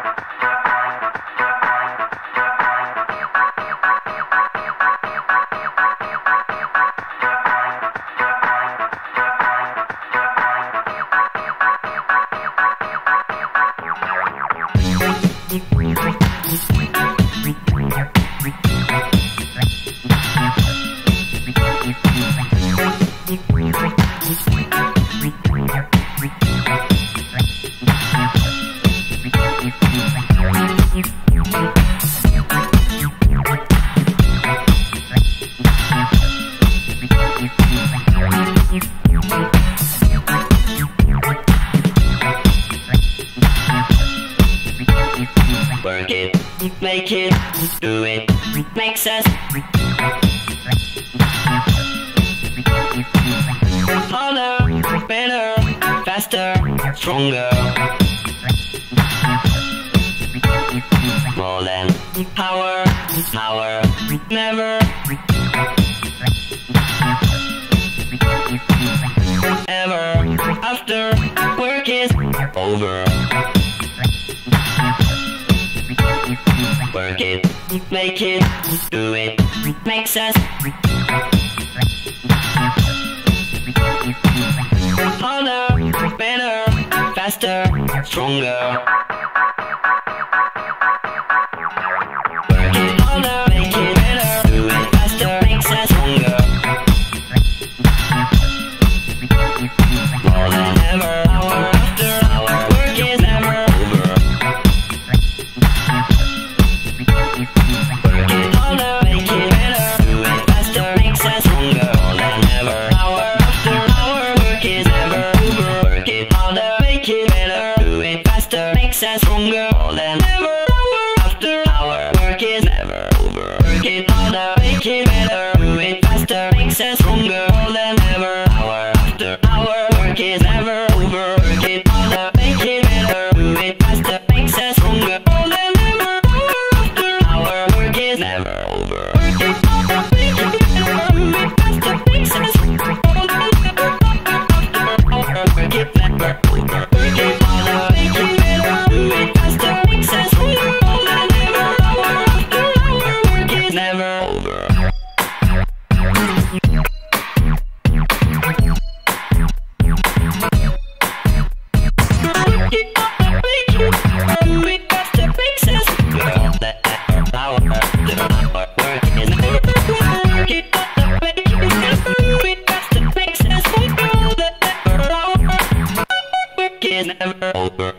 Work it, make it, do it, makes us harder, better, faster, stronger. More than power, power, never ever after work is over. Work it, make it, do it, makes us harder, better, faster, stronger. Work it harder, make it better, do it faster, makes us stronger. More than ever, hour after hour, work is never over. Work it harder, make it better, do it faster, makes us stronger. More than ever, hour after hour, work is never over. Work it harder, make it better, do it faster, makes us stronger. More than ever, hour after hour, work is never over. Work it harder, make it better, do it faster, makes us stronger. More than ever, hour after hour, work is never over. Work it harder, make it better, do it faster, makes us stronger. More than ever, hour after hour, work is never over. Work it harder, make it better, do it faster, makes us stronger. More than ever, hour after hour, work is never over. Work it harder, make it better, do it faster, makes us stronger. More than ever, hour after hour, work is never over. Never over.